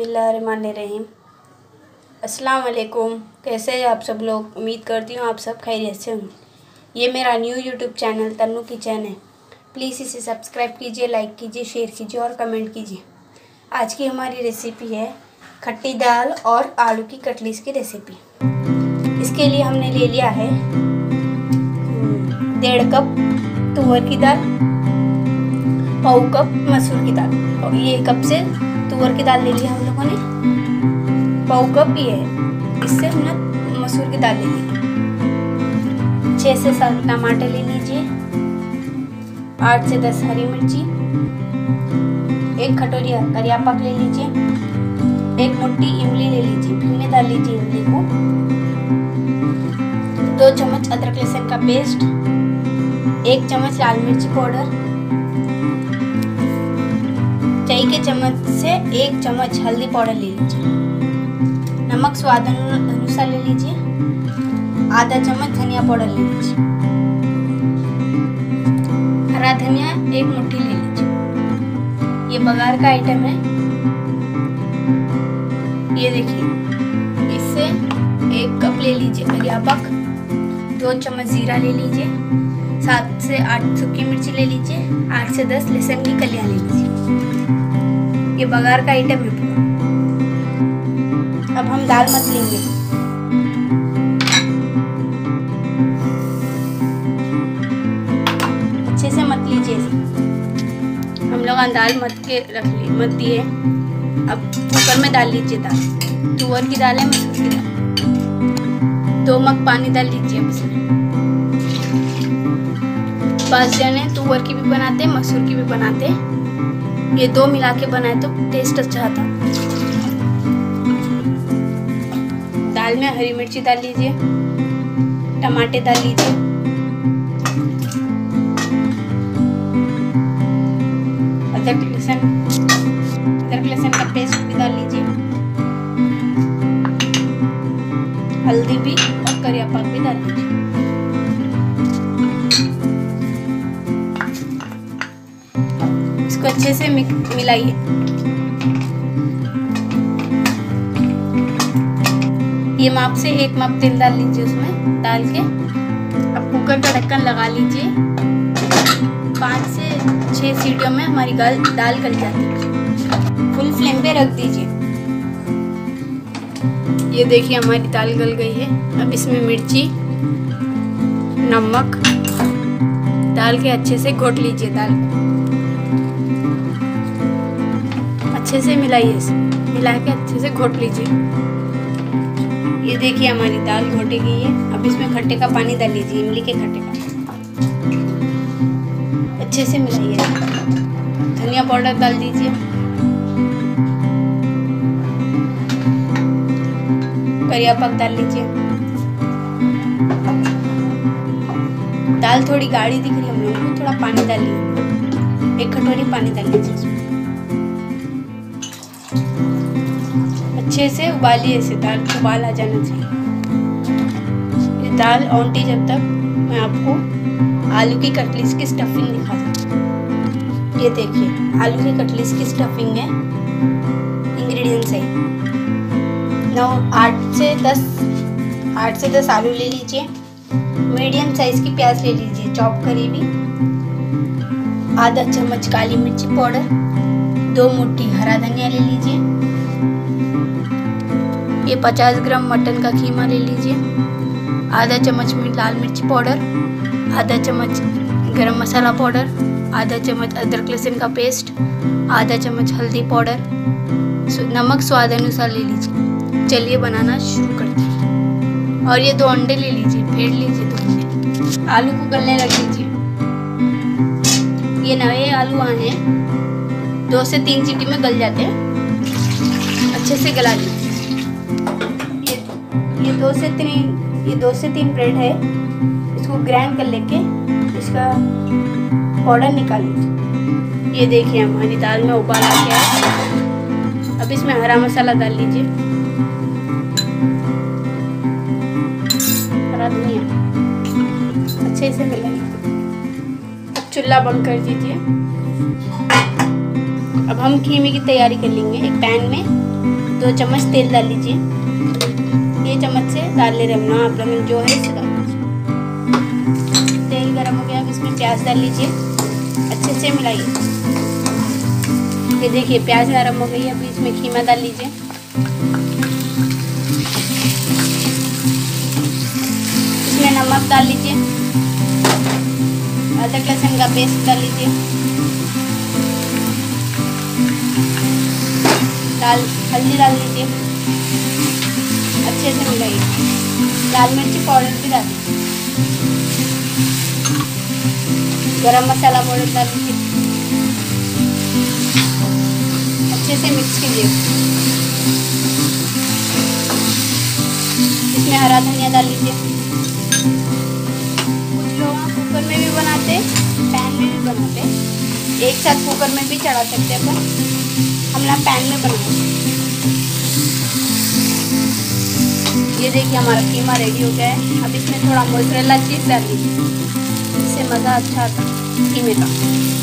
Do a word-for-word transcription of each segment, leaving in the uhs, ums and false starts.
बिस्मिल्लाहिर्रहमानिर्रहीम। अस्सलाम वालेकुम। कैसे हैं आप सब लोग? उम्मीद करती हूँ आप सब खैरियत से होंगे। ये मेरा new YouTube channel Tannu kitchen है। प्लीज़ इसे सब्सक्राइब कीजिए, लाइक कीजिए, शेयर कीजिए और कमेंट कीजिए। आज की हमारी रेसिपी है खट्टी दाल और आलू की कटलीस की रेसिपी। इसके लिए हमने ले लिया है डेढ़ कप तुअर की दाल, पाव कप मसूर की दाल। और ये कप से तुअर की दाल ले लिया हम लोगों ने, पाव कप ये है, इससे हमने मसूर की दाल ले ली। छः से सात टमाटर ले लीजिए, आठ से दस हरी मिर्ची, एक कटोरी करिया पाक ले लीजिए, एक मुट्ठी इमली ले लीजिए, भीने डाल लीजिए इमली को, दो चम्मच अदरक लहसुन का पेस्ट, एक चम्मच लाल मिर्ची पाउडर, चाय के चम्मच से एक चम्मच हल्दी पाउडर ले लीजिए, नमक स्वाद अनुसार ले लीजिए, आधा चम्मच धनिया पाउडर ले लीजिए, हरा धनिया एक मुट्ठी ले लीजिए। ये बघार का आइटम है। ये देखिए, इससे एक कप ले लीजिए करिया पाक, दो चम्मच जीरा ले लीजिए, सात से आठ सूखी मिर्ची ले लीजिए, आठ से दस लहसुन की कलियां ले लीजिए। ये बघार का आइटम है पूरा। अब हम दाल मत लेंगे। अच्छे से मत लीजिए, हम लोग दाल मत के रख ली मत दिए। अब कुकर में डाल लीजिए दाल, तुअर की दाल है, मसूर की दाल। दो मग पानी डाल लीजिए। अब इसमें पाँच जने तुअर की भी बनाते, मसूर की भी बनाते। ये दो मिला के बनाए तो टेस्ट अच्छा आता। दाल में हरी मिर्ची डाल लीजिए, टमाटे डाल लीजिए, अदरक लहसुन अदरक लहसुन का पेस्ट भी डाल लीजिए, हल्दी भी और करिया पाक भी डाल लीजिए। इसको अच्छे से मिलाइए। ये माप से एक माप तेल डाल लीजिए उसमें डाल के। अब कुकर का ढक्कन लगा लीजिए। पाँच से छः सीटियों में हमारी दाल दाल गल जाती है। फुल फ्लेम पे रख दीजिए। ये देखिए हमारी दाल गल गई है। अब इसमें मिर्ची, नमक डाल के अच्छे से घोट लीजिए दाल को। अच्छे से मिलाइए, मिला के अच्छे से घोट लीजिए। ये देखिए हमारी दाल घोटी गई है। अब इसमें खट्टे का पानी डाल लीजिए, इमली के खट्टे का। अच्छे से मिलाइए। धनिया पाउडर डाल दीजिए, करिया पाक डाल लीजिए। दाल थोड़ी गाढ़ी दिख रही है हम लोगों को, थोड़ा पानी डालिए, एक कटोरी पानी डाल लीजिए इसमें। अच्छे से उबालिए इसे, दाल को उबाल आ जाना चाहिए। ये दाल औंटी जब तक मैं आपको आलू की कटलीस की स्टफिंग दिखा दूँ। ये देखिए आलू की कटलीस की स्टफिंग है। इंग्रेडिएंट्स है नौ आठ से दस आठ से दस आलू ले लीजिए, मीडियम साइज की प्याज ले लीजिए चॉप करी हुई, आधा चम्मच काली मिर्ची पाउडर, दो मुट्ठी हरा धनिया ले लीजिए, ये पचास ग्राम मटन का कीमा ले लीजिए, आधा चम्मच लाल मिर्ची पाउडर, आधा चम्मच गरम मसाला पाउडर, आधा चम्मच अदरक लहसुन का पेस्ट, आधा चम्मच हल्दी पाउडर, नमक स्वाद अनुसार ले लीजिए। चलिए बनाना शुरू करते हैं। और ये दो अंडे ले लीजिए, फेंट लीजिए दो अंडे। आलू को गलने रख दीजिए। ये नए आलू आए हैं, दो से तीन सीटी में गल जाते हैं। अच्छे से गला लीजिए। ये दो से तीन ये दो से तीन ब्रेड है, इसको ग्राइंड कर लेके इसका पाउडर निकाल लीजिए। ये देखिए हमारी दाल में उबाल आ गया है। अब इसमें हरा मसाला डाल लीजिए, हरा धनिया, अच्छे से मिलाइए। अब चूल्हा बंद कर दीजिए। अब हम कीमे की तैयारी कर लेंगे। एक पैन में दो चम्मच तेल डाल लीजिए। ये चम्मच से डाल ले रहे हम ना, आप लोग जो है इसे डाल लीजिए। तेल गरम हो गया, अब इसमें प्याज डाल लीजिए, अच्छे से मिलाइए। ये देखिए प्याज गरम हो गई, अभी इसमें कीमा डाल लीजिए। इसमें नमक डाल लीजिए, अदरक लहसुन का पेस्ट डाल लीजिए, लाल हल्दी डाल लीजिए, अच्छे से मिलाइए। लाल मिर्ची पाउडर भी डाल दीजिए, गरम मसाला पाउडर डाल लीजिए, अच्छे से मिक्स कीजिए। इसमें हरा धनिया डाल लीजिए। कुछ लोग कुकर में भी बनाते, पैन में भी बनाते, एक साथ कुकर में भी चढ़ा सकते हैं, अपन हम ना पैन में बनाते। ये देखिए हमारा कीमा रेडी हो गया है। अब इसमें थोड़ा मोज़रेला चीज़ डाल लीजिए, इससे मज़ा अच्छा आता कीमे का।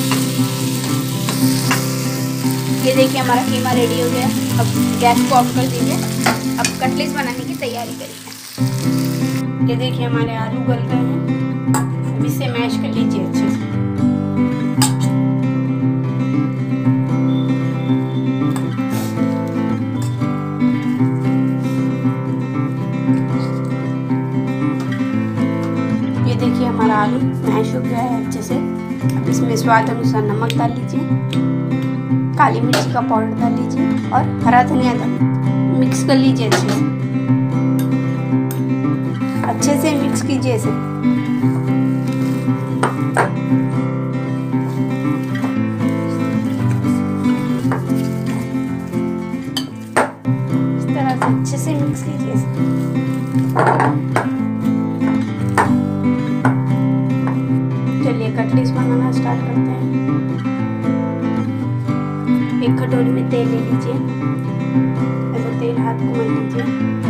ये देखिए हमारा कीमा रेडी हो गया। अब गैस को ऑफ कर दीजिए। अब कटलेट्स बनाने की तैयारी करिए। ये देखिए हमारे आलू गल गए हैं, अब इसे मैश कर लीजिए अच्छे से। ये देखिए हमारा आलू मैश हो गया है अच्छे से। अब इसमें स्वाद अनुसार नमक डाल लीजिए, काली मिर्ची का पाउडर डाल लीजिए और हरा धनिया डाल लीजिए। मिक्स कर लीजिए अच्छे से, अच्छे से मिक्स कीजिए इसे। इस तरह से अच्छे से मिक्स कीजिए इसे। चलिए कटलेट्स बनाना स्टार्ट करते हैं। एक कटोरी में तेल ले लीजिए, ऐसा तेल हाथ को मल लीजिए।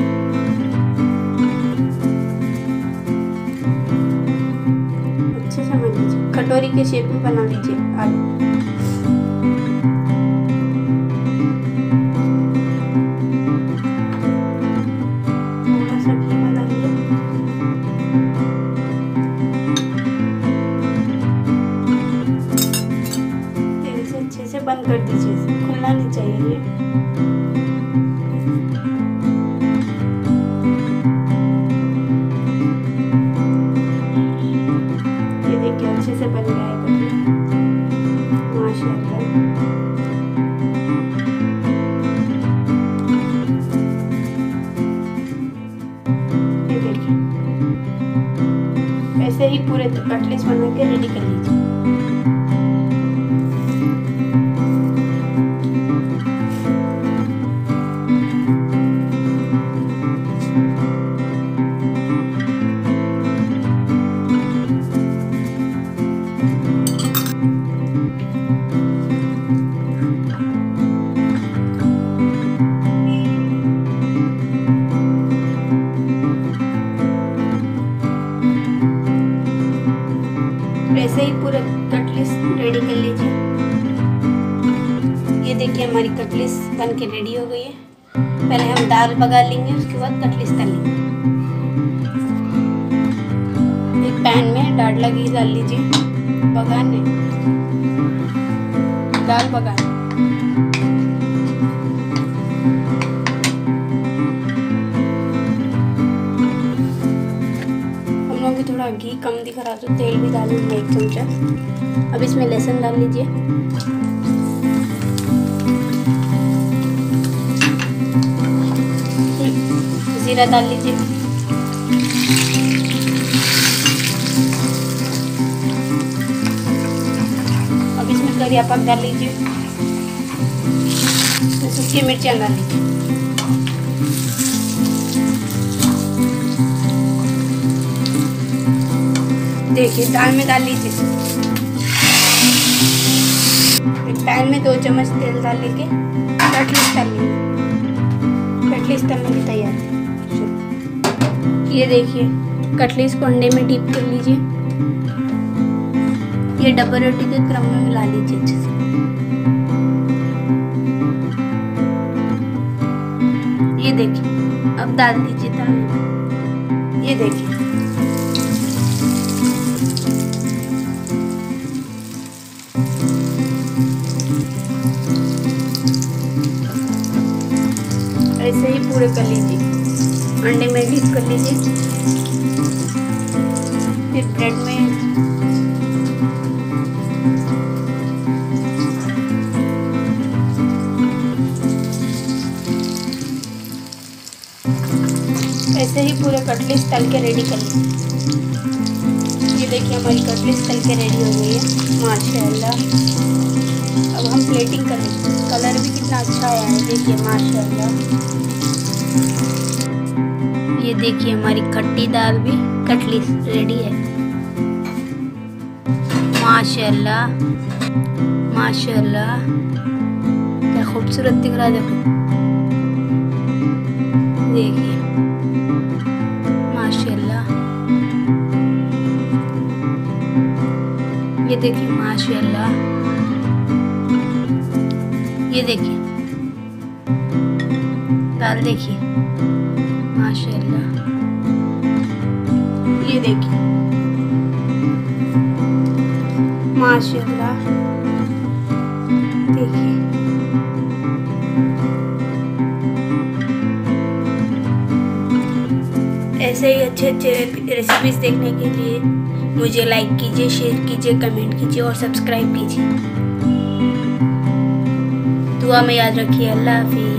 अच्छे से मल लीजिए, कटोरी के शेप में बना लीजिए आलू। थोड़ा सा घी बना लीजिए, तेल से अच्छे से बंद कर दीजिए, खुलना नहीं चाहिए ये। ये देखिए अच्छे से बन गया है कटलेट, माशाल्लाह। ये देखिए ऐसे ही पूरे कटलेट्स बना के रेडी कर लीजिए। ऐसे ही पूरे कटलेट्स रेडी कर लीजिए। ये देखिए हमारी कटलेट्स बन के रेडी हो गई है। पहले हम दाल पका लेंगे, उसके बाद कटलेट्स तल लेंगे। एक पैन में डालडा घी डाल लीजिए, पकाने दाल पकाने। थोड़ा घी कम दिख रहा तो तेल भी डालेंगे एक चमचा। अब इसमें लहसुन डाल लीजिए, जीरा डाल लीजिए, अब इसमें करिया पाक डाल लीजिए, सूखी मिर्चियाँ डाल लीजिए। देखिए दाल में डाल लीजिए। एक पैन में दो चम्मच तेल डाल लेके कटलेट्स तल लीजिए। कटलेट्स तलने की तैयारी। ये देखिए कटलेट्स को अंडे में डीप कर लीजिए। ये डब्बा रोटी के क्रम में मिला लीजिए अच्छे से। ये देखिए, अब डाल दीजिए दाल। ये देखिए, ऐसे ही पूरे कर लीजिए। अंडे में डिप कर लीजिए, फिर ब्रेड में ऐसे ही पूरे कटलेट्स तल के रेडी कर लीजिए। ये देखिए हमारी कटलेट्स तल के रेडी हो गई है माशाल्लाह। अब हम प्लेटिंग करेंगे। कलर भी कितना अच्छा आया है, देखिए माशाल्लाह। ये देखिए हमारी खट्टी दाल भी कटलेट्स रेडी है माशाल्लाह माशाल्लाह। क्या खूबसूरत दिख रहा है, देखो देखिए माशाल्लाह। ये देखिए माशाल्लाह। ये देखिए दाल, देखिए माशाल्लाह। ये देखिए माशाल्लाह, देखिए ऐसे ही अच्छे अच्छे रेसिपीज देखने के लिए मुझे लाइक कीजिए, शेयर कीजिए, कमेंट कीजिए और सब्सक्राइब कीजिए। दुआ में याद रखिए। अल्लाह हाफिज़।